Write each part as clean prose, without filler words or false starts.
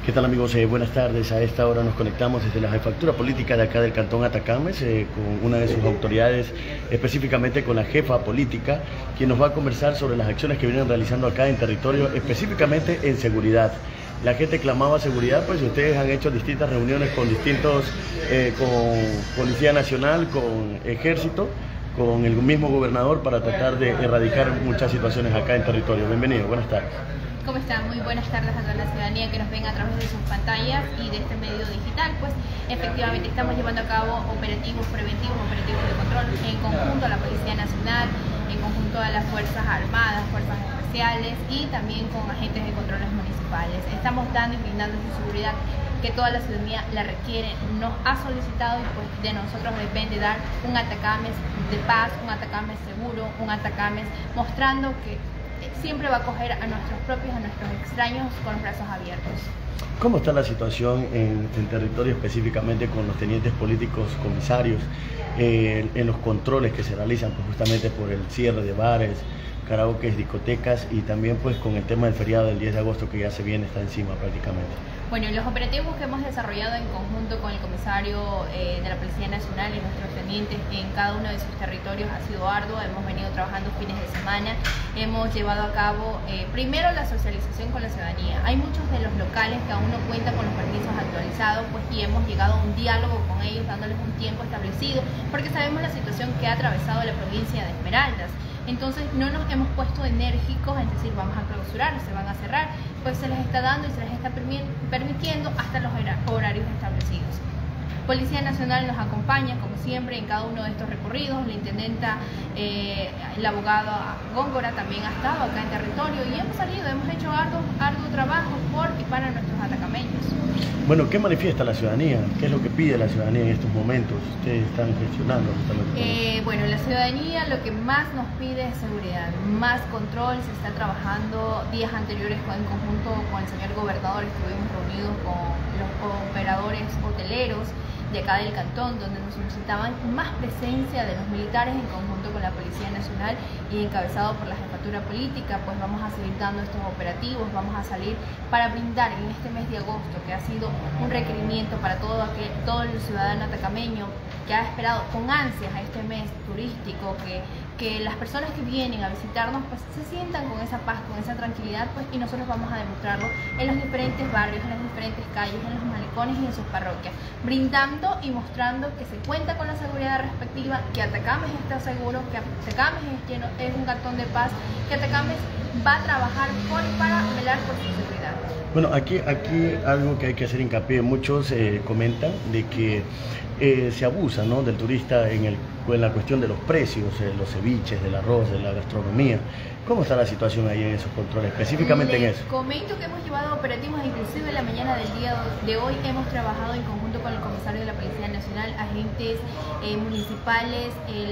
¿Qué tal, amigos? Buenas tardes. A esta hora nos conectamos desde la jefatura política de acá del Cantón Atacames con una de sus autoridades, específicamente con la jefa política, quien nos va a conversar sobre las acciones que vienen realizando acá en territorio, específicamente en seguridad. La gente clamaba seguridad, pues ustedes han hecho distintas reuniones con con Policía Nacional, con Ejército, con el mismo gobernador para tratar de erradicar muchas situaciones acá en territorio. Bienvenido, buenas tardes. ¿Cómo están? Muy buenas tardes a toda la ciudadanía que nos ven a través de sus pantallas y de este medio digital. Pues efectivamente estamos llevando a cabo operativos preventivos, operativos de control en conjunto a la Policía Nacional, en conjunto a las Fuerzas Armadas, Fuerzas Especiales y también con agentes de controles municipales. Estamos dando y brindando su seguridad que toda la ciudadanía la requiere, nos ha solicitado y pues de nosotros depende dar un Atacames de paz, un Atacames seguro, un Atacames mostrando que siempre va a acoger a nuestros propios, a nuestros extraños con los brazos abiertos. ¿Cómo está la situación en territorio, específicamente con los tenientes políticos, comisarios, en los controles que se realizan pues, justamente por el cierre de bares, karaokes, discotecas y también pues con el tema del feriado del 10 de agosto que ya se viene, está encima prácticamente? Bueno, los operativos que hemos desarrollado en conjunto con el comisario de la Policía Nacional y nuestros tenientes en cada uno de sus territorios ha sido arduo. Hemos venido trabajando fines de semana, hemos llevado a cabo primero la socialización con la ciudadanía. Hay muchos de los locales que aún no cuentan con los permisos actualizados, pues y hemos llegado a un diálogo con ellos dándoles un tiempo establecido, porque sabemos la situación que ha atravesado la provincia de Esmeraldas. Entonces no nos hemos puesto enérgicos en decir vamos a clausurar, se van a cerrar, pues se les está dando y se les está permitiendo hasta los horarios establecidos. Policía Nacional nos acompaña como siempre en cada uno de estos recorridos, la intendenta, el abogado Góngora también ha estado acá en territorio y hemos hecho arduo trabajo por y para nuestros atacameños. Bueno, ¿qué manifiesta la ciudadanía? ¿Qué es lo que pide la ciudadanía en estos momentos? Ustedes están gestionando justamente. Bueno, la ciudadanía lo que más nos pide es seguridad, más control. Se está trabajando días anteriores en conjunto con el señor gobernador, estuvimos reunidos con los operadores hoteleros de acá del cantón, donde nos solicitaban más presencia de los militares en conjunto con la Policía Nacional y encabezado por la jefatura política. Pues vamos a seguir dando estos operativos, vamos a salir para brindar en este mes de agosto, que ha sido un requerimiento para todo el ciudadano atacameño que ha esperado con ansias a este mes turístico, que las personas que vienen a visitarnos pues se sientan con esa paz, con esa tranquilidad, pues y nosotros vamos a demostrarlo en los diferentes barrios, en las diferentes calles, en los malecones y en sus parroquias, brindando y mostrando que se cuenta con la seguridad respectiva, que Atacames está seguro, que Atacames es un cantón de paz, que Atacames va a trabajar para velar por su seguridad. Bueno, aquí algo que hay que hacer hincapié, muchos comentan de que se abusa, ¿no?, del turista en la cuestión de los precios, los ceviches, del arroz, de la gastronomía. ¿Cómo está la situación ahí en esos controles, específicamente en eso? Comento que hemos llevado operativos, inclusive en la mañana del día de hoy hemos trabajado en conjunto con el comisario de la Policía Nacional, agentes municipales,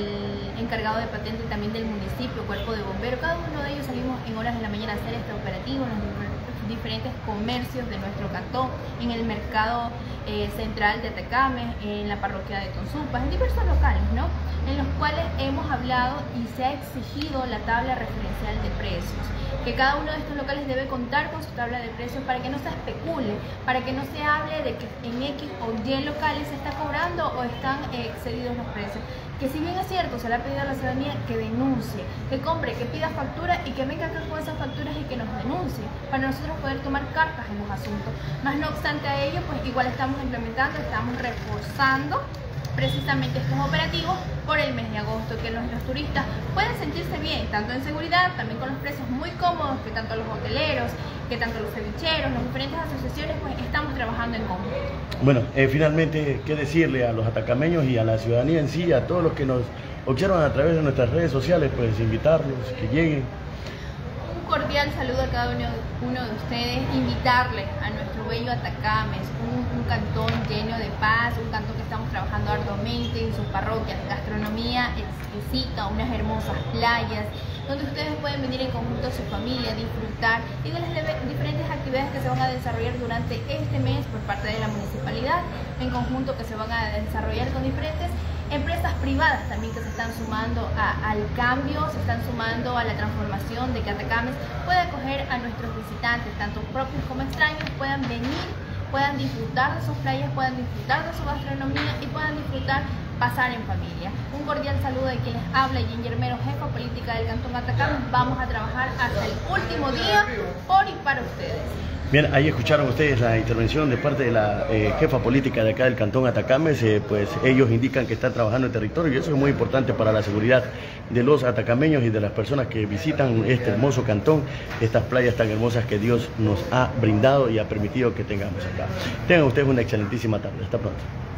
el encargado de patente también del municipio, cuerpo de bomberos. Cada uno de ellos salimos en horas de la mañana a hacer este operativo en los diferentes comercios de nuestro cantón, en el mercado central de Atacames, en la parroquia de Tonsupas, en diversos locales, ¿no?, en los cuales hemos hablado y se ha exigido la tabla referencial de precios, que cada uno de estos locales debe contar con su tabla de precios para que no se especule, para que no se hable de que en X o Y locales se está cobrando o están excedidos los precios. Que si bien es cierto, se le ha pedido a la ciudadanía que denuncie, que compre, que pida factura y que venga acá con esas facturas y que nos denuncie, para nosotros poder tomar cartas en los asuntos. Más no obstante a ello, pues igual estamos implementando, estamos reforzando precisamente estos operativos por el mes de agosto, que los turistas pueden sentirse bien, tanto en seguridad, también con los precios muy cómodos, que tanto los hoteleros, que tanto los cevicheros, las diferentes asociaciones, pues estamos trabajando en conjunto. Bueno, finalmente, ¿qué decirle a los atacameños y a la ciudadanía en sí, a todos los que nos observan a través de nuestras redes sociales, pues invitarlos, que lleguen? Un cordial saludo a cada uno de ustedes, invitarles a nuestro bello Atacames, un cantón lleno de paz, un cantón que estamos trabajando arduamente en sus parroquias, gastronomía exquisita, unas hermosas playas, donde ustedes pueden venir en conjunto a su familia, disfrutar y de las diferentes actividades que se van a desarrollar durante este mes por parte de la municipalidad, en conjunto que se van a desarrollar con diferentes empresas privadas también que se están sumando al cambio, se están sumando a la transformación de que Atacames pueda acoger a nuestros visitantes, tanto propios como extraños, puedan venir puedan disfrutar de sus playas, puedan disfrutar de su gastronomía y puedan disfrutar pasar en familia. Un cordial saludo de quien les habla, Ginger Mero, jefa política del Cantón Atacama. Vamos a trabajar hasta el último día por y para ustedes. Bien, ahí escucharon ustedes la intervención de parte de la jefa política de acá del Cantón Atacames. Pues ellos indican que están trabajando en territorio y eso es muy importante para la seguridad de los atacameños y de las personas que visitan este hermoso cantón, estas playas tan hermosas que Dios nos ha brindado y ha permitido que tengamos acá. Tengan ustedes una excelentísima tarde. Hasta pronto.